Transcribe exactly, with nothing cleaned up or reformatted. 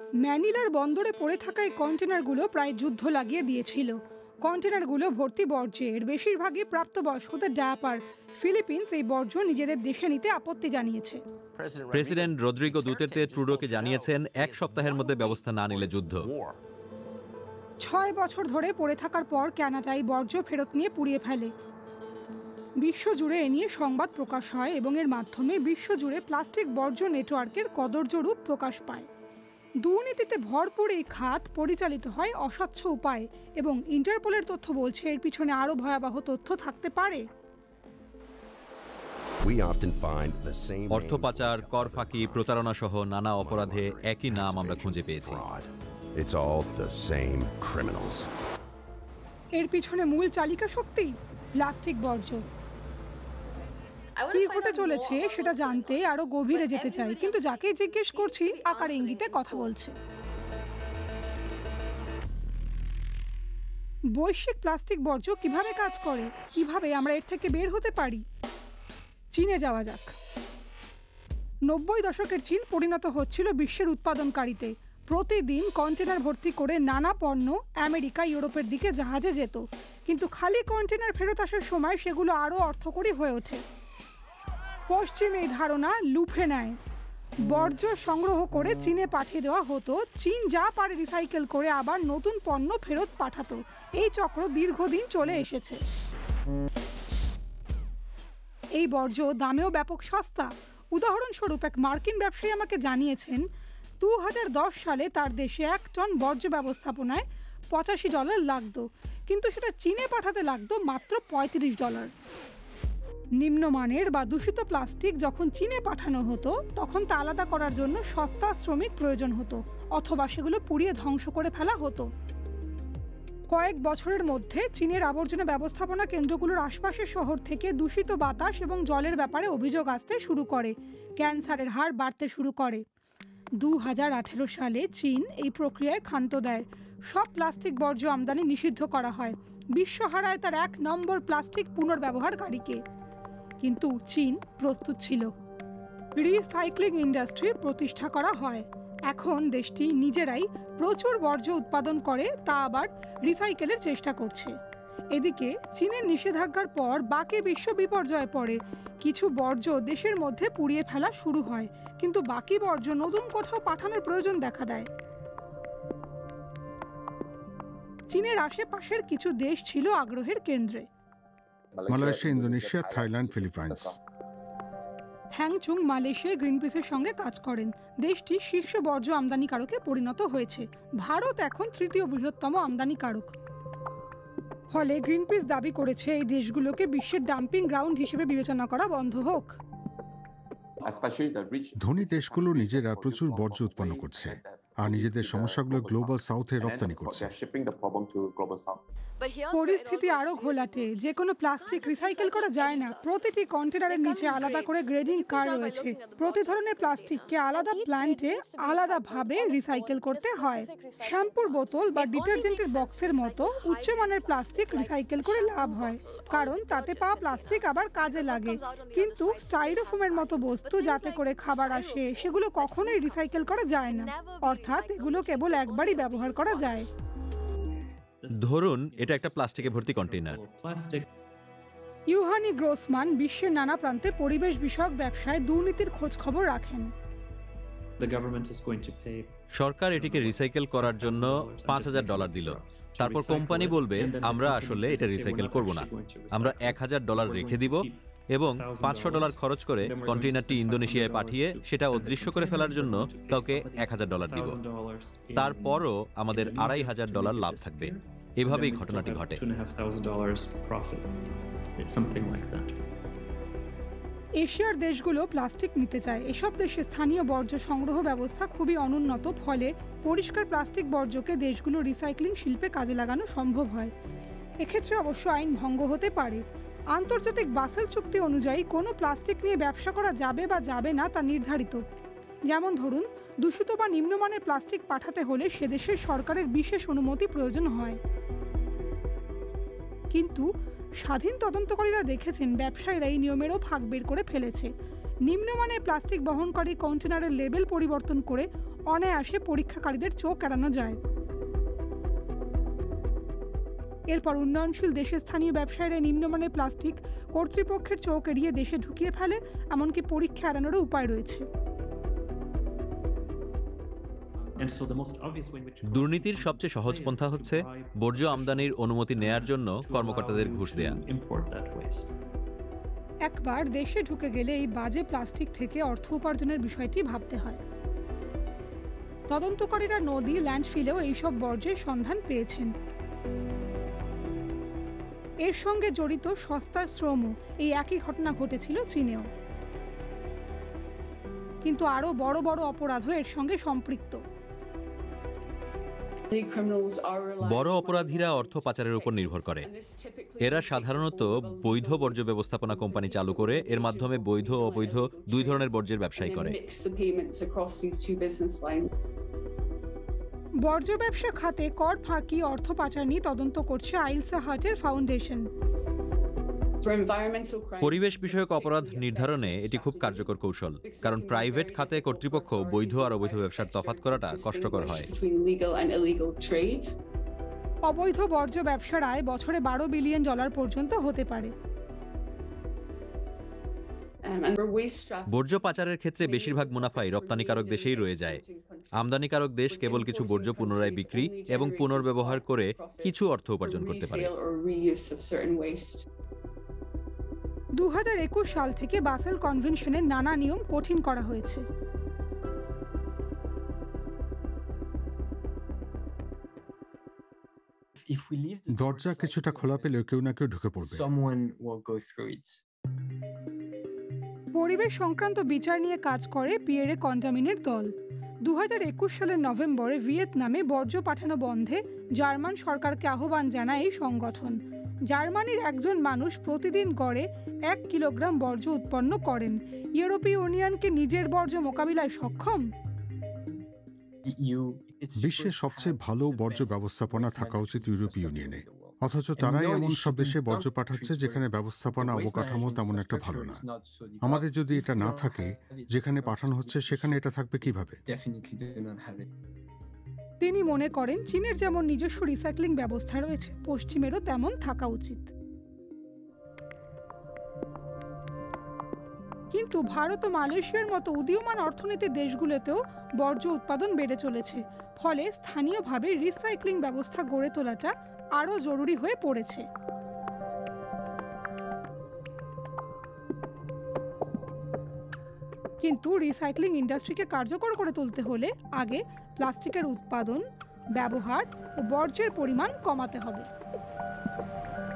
ম্যানিলার বন্দরে পড়ে থাকা এই কন্টেনারগুলো প্রায় যুদ্ধ লাগিয়ে দিয়েছিল। কন্টেনারগুলো ভর্তি বর্জ্যের, বেশিরভাগই প্রাপ্তবয়স্কদের ডায়াপার। ফিলিপিন্স এই বর্জ্য নিজেদের দেশে নিতে আপত্তি জানিয়েছে। প্রেসিডেন্ট রদ্রিগো দুতের্তে ট্রুডোকে জানিয়েছেন এক সপ্তাহের মধ্যে ব্যবস্থা না নিলে যুদ্ধ। ছয় বছর ধরে পড়ে থাকার পর কানাডা এই বর্জ্য ফেরত নিয়ে পুড়িয়ে ফেলে। বিশ্বজুড়ে এ নিয়ে সংবাদ প্রকাশ হয় এবং এর মাধ্যমে বিশ্বজুড়ে প্লাস্টিক বর্জ্য নেটওয়ার্কের কদর্য রূপ প্রকাশ পায়। দুর্নীতিতে ভরপুর এই খাত পরিচালিত হয় অস্বচ্ছ উপায়ে এবং ইন্টারপোলের তথ্য বলছে এর পিছনে আরও ভয়াবহ তথ্য থাকতে পারে। অর্থ পাচার, কর ফাঁকি, প্রতারণা সহ নানা অপরাধে একই নাম আমরা খুঁজে পেয়েছি। এর পিছনে মূল চালিকা শক্তি প্লাস্টিক বর্জ্য। কি ঘটে চলেছে সেটা জানতে আরো গভীরে যেতে চাই, কিন্তু যাকে জিজ্ঞেস করছি আকার ইঙ্গিতে কথা বলছে। বৈশ্বিক প্লাস্টিক বর্জ্য কিভাবে কাজ করে, কিভাবে আমরা এর থেকে বের হতে পারি? চীনে যাওয়া যাক। নব্বই দশকের চীন পরিণত হচ্ছিল বিশ্বের উৎপাদনকারীতে। প্রতিদিন কন্টেনার ভর্তি করে নানা পণ্য আমেরিকা, ইউরোপের দিকে জাহাজে যেত, কিন্তু খালি কন্টেনার ফেরত আসার সময় সেগুলো আরও অর্থকরী হয়ে ওঠে। পশ্চিম এই ধারণা লুফে নেয়। বর্জ্য সংগ্রহ করে চীনে পাঠিয়ে দেওয়া হতো। চীন যা পারে রিসাইকেল করে আবার নতুন পণ্য ফেরত পাঠাতো। এই চক্র দীর্ঘদিন চলে এসেছে। এই বর্জ্য দামেও ব্যাপক সস্তা। উদাহরণস্বরূপ এক মার্কিন ব্যবসায়ী আমাকে জানিয়েছেন দু হাজার দশ সালে তার দেশে এক টন বর্জ্য ব্যবস্থাপনায় পঁচাশি ডলার লাগতো, কিন্তু সেটা চীনে পাঠাতে লাগতো মাত্র পঁয়ত্রিশ ডলার। নিম্নমানের বা দূষিত প্লাস্টিক যখন চীনে পাঠানো হতো তখন তা আলাদা করার জন্য সস্তা শ্রমিক প্রয়োজন হতো, অথবা সেগুলো পুড়িয়ে ধ্বংস করে ফেলা হতো। কয়েক বছরের মধ্যে চীনের আবর্জনা ব্যবস্থাপনা কেন্দ্রগুলোর আশপাশের শহর থেকে দূষিত বাতাস এবং জলের ব্যাপারে অভিযোগ আসতে শুরু করে। ক্যান্সারের হার বাড়তে শুরু করে। দু হাজার আঠেরো সালে চীন এই প্রক্রিয়ায় ক্ষান্ত দেয়। সব প্লাস্টিক বর্জ্য আমদানি নিষিদ্ধ করা হয়। বিশ্ব হারায় তার এক নম্বর প্লাস্টিক পুনর্ব্যবহারকারীকে। কিন্তু চীন প্রস্তুত ছিল। রিসাইক্লিং ইন্ডাস্ট্রি প্রতিষ্ঠা করা হয়। এখন দেশটি নিজেরাই প্রচুর বর্জ্য উৎপাদন করে তা আবার রিসাইকেলের চেষ্টা করছে। এদিকে চীনের নিষেধাজ্ঞার পর বাকি বিশ্ব বিপর্যয়ে পড়ে। কিছু বর্জ্য দেশের মধ্যে পুড়িয়ে ফেলা শুরু হয়, কিন্তু বাকি বর্জ্য নতুন কোথাও পাঠানোর প্রয়োজন দেখা দেয়। চীনের আশেপাশের কিছু দেশ ছিল আগ্রহের কেন্দ্রে। Malaysia, Indonesia, Thailand, Philippines. হ্যাংচুং মালয়েশিয়ায় গ্রিনপিসের সঙ্গে কাজ করেন। দেশটি শীর্ষ বর্জ্য আমদানিকারকে পরিণত হয়েছে। ভারত এখন তৃতীয় বৃহত্তম আমদানিকারক। ফলে গ্রিনপিস দাবি করেছে এই দেশগুলোকে বিশ্বের ডাম্পিং গ্রাউন্ড হিসেবে বিবেচনা করা বন্ধ হোক। ধনী দেশগুলো নিজেরা প্রচুর বর্জ্য উৎপন্ন করছে আর নিজেদের সমস্যাগুলো গ্লোবাল সাউথে রপ্তানি করছে। পরিস্থিতি আরো ঘোলাটে। যে কোনো প্লাস্টিক রিসাইকেল করা যায় না। প্রতিটি কন্টেনারের নিচে আলাদা করে গ্রেডিং কার্ড রয়েছে। প্রতি ধরনের প্লাস্টিককে আলাদা প্ল্যান্টে আলাদাভাবে রিসাইকেল করতে হয়। শ্যাম্পুর বোতল বা ডিটারজেন্টের বক্সের মতো উচ্চমানের প্লাস্টিক রিসাইকেল করে লাভ হয়, কারণ তাতে পাওয়া প্লাস্টিক আবার কাজে লাগে। কিন্তু স্টাইরোফোমের মতো বস্তু যাতে করে খাবার আসে সেগুলো কখনোই রিসাইকেল করা যায় না, অর্থাৎ এগুলো কেবল একবারই ব্যবহার করা যায়। ধরুন এটা একটা প্লাস্টিকে ভর্তি কন্টেইনার। ইউহানি গ্রোসমান বিশ্বের নানা প্রান্তে পরিবেশ বিষয়ক ব্যবসায় দুর্নীতির খোঁজ খবর রাখেন। সরকার এটিকে রিসাইকেল করার জন্য পাঁচ হাজার ডলার দিল। তারপর কোম্পানি বলবে আমরা আসলে এটা রিসাইকেল করব না, আমরা এক হাজার ডলার রেখে দিব এবং পাঁচশো ডলার খরচ করে কন্টেইনারটি ইন্দোনেশিয়ায় পাঠিয়ে সেটা অদৃশ্য করে ফেলার জন্য কাউকে এক হাজার ডলার দিব। তারপরও আমাদের আড়াই হাজার ডলার লাভ থাকবে। এভাবেই ঘটনাটি ঘটে। এশিয়ার দেশগুলো প্লাস্টিক নিতে চায়। এসব দেশে স্থানীয় বর্জ্য সংগ্রহ ব্যবস্থা খুবই অনুন্নত, ফলে পরিষ্কার প্লাস্টিক বর্জ্যকে দেশগুলো রিসাইক্লিং শিল্পে কাজে লাগানো সম্ভব হয়। এক্ষেত্রে অবশ্য আইন ভঙ্গ হতে পারে। আন্তর্জাতিক বাসেল চুক্তি অনুযায়ী কোনো প্লাস্টিক নিয়ে ব্যবসা করা যাবে বা যাবে না তা নির্ধারিত। যেমন ধরুন, দূষিত বা নিম্নমানের প্লাস্টিক পাঠাতে হলে সে দেশের সরকারের বিশেষ অনুমতি প্রয়োজন হয়। কিন্তু স্বাধীন তদন্তকারীরা দেখেছেন ব্যবসায়ীরা এই নিয়মেরও ফাঁক বের করে ফেলেছে। নিম্নমানের প্লাস্টিক বহনকারী কন্টেনারের লেবেল পরিবর্তন করে অনায়াসে পরীক্ষাকারীদের চোখ এড়ানো যায়। এরপর উন্নয়নশীল দেশের স্থানীয় ব্যবসায়ীরা নিম্নমানের প্লাস্টিক কর্তৃপক্ষের চোখ এড়িয়ে দেশে ঢুকিয়ে ফেলে, এমনকি পরীক্ষা এড়ানোরও উপায় রয়েছে। দুর্নীতির সবচেয়ে সহজ পন্থা হচ্ছে বর্জ্য আমদানির অনুমতি নেয়ার জন্য কর্মকর্তাদের ঘুষ দেয়া। একবার দেশে ঢুকে গেলে এই বাজে প্লাস্টিক থেকে অর্থ উপার্জনের বিষয়টি ভাবতে হয়। তদন্তকারীরা নদী, ল্যান্ডফিলেও এইসব বর্জ্যের সন্ধান পেয়েছেন। এর সঙ্গে জড়িত সস্তা শ্রমও এই একই ঘটনা ঘটেছিল চীনেও। কিন্তু আরো বড় বড় অপরাধও এর সঙ্গে সম্পৃক্ত। বড় অপরাধীরা অর্থ পাচারের উপর নির্ভর করে। এরা সাধারণত বৈধ বর্জ্য ব্যবস্থাপনা কোম্পানি চালু করে এর মাধ্যমে বৈধ ও অবৈধ দুই ধরনের বর্জ্যের ব্যবসায় করে। বর্জ্য ব্যবসা খাতে কর ফাঁকি, অর্থ পাচার নিয়ে তদন্ত করছে আইলসা হার্টের ফাউন্ডেশন। পরিবেশ বিষয়ক অপরাধ নির্ধারণে এটি খুব কার্যকর কৌশল, কারণ প্রাইভেট খাতে কর্তৃপক্ষ বৈধ আর অবৈধ ব্যবসার তফাৎ করাটা কষ্টকর হয়। অবৈধ বর্জ্য ব্যবসার আয় বছরে বারো বিলিয়ন ডলার পর্যন্ত হতে পারে। বর্জ্য পাচারের ক্ষেত্রে বেশিরভাগ মুনাফাই রপ্তানিকারক দেশেই রয়ে যায়। আমদানিকারক দেশ কেবল কিছু বর্জ্য পুনরায় বিক্রি এবং পুনর্ব্যবহার করে কিছু অর্থ উপার্জন করতে পারে। দু হাজার একুশ সাল থেকে বাসেল কনভেনশনের নানা নিয়ম কঠিন করা হয়েছে। দরজা কিছুটা খোলা পেলেও কেউ না কেউ ঢুকে পড়বে। পরিবেশ সংক্রান্ত বিচার নিয়ে কাজ করে পিয়েরে কন্ডামিনের দল। দু হাজার একুশ সালের নভেম্বরে ভিয়েতনামে বর্জ্য পাঠানো বন্ধে জার্মান সরকারকে আহ্বান জানায় এই সংগঠন। জার্মানির একজন মানুষ প্রতিদিন গড়ে এক কিলোগ্রাম বর্জ্য উৎপন্ন করেন। ইউরোপীয় ইউনিয়নকে নিজের বর্জ্য মোকাবিলায় সক্ষম? বিশ্বের সবচেয়ে ভালো বর্জ্য ব্যবস্থাপনা থাকা উচিত ইউরোপীয় ইউনিয়নে, অথচ তারাই এমন সব দেশে বর্জ্য পাঠাচ্ছে যেখানে ব্যবস্থাপনা অবকাঠামো তেমন একটা ভালো না। আমাদের যদি এটা না থাকে, যেখানে পাঠানো হচ্ছে সেখানে এটা থাকবে কিভাবে? তিনি মনে করেন চীনের যেমন নিজস্ব রিসাইক্লিং ব্যবস্থা রয়েছে, পশ্চিমেরও তেমন থাকা উচিত। কিন্তু ভারত ও মালয়েশিয়ার মতো উদীয়মান অর্থনীতির দেশগুলোতেও বর্জ্য উৎপাদন বেড়ে চলেছে। ফলে স্থানীয়ভাবে রিসাইক্লিং ব্যবস্থা গড়ে তোলাটা আরও জরুরি হয়ে পড়েছে। কিন্তু রিসাইক্লিং ইন্ডাস্ট্রিকে কার্যকর করে তুলতে হলে আগে প্লাস্টিকের উৎপাদন, ব্যবহার ও বর্জ্যের পরিমাণ কমাতে হবে।